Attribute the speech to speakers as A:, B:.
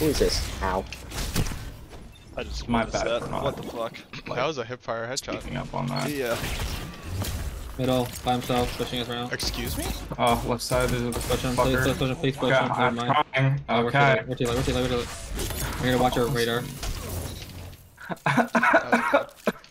A: Who is this? Ow.
B: I just
C: My
B: missed
C: bad
B: that.
C: for not,
B: What the fuck?
D: That was a hipfire headshot.
C: Picking up on that.
B: Yeah.
E: Middle, by himself, pushing us around.
D: Excuse me?
C: Oh, left side is a
E: Push him, please,
C: fucker.
E: push him, please push
C: Okay,
E: him. Never
C: I'm
E: mind.
C: trying.
E: We're too
C: Okay.
E: late, we're too late, we're too late, we're too late. We're gonna watch our radar.
D: That was good.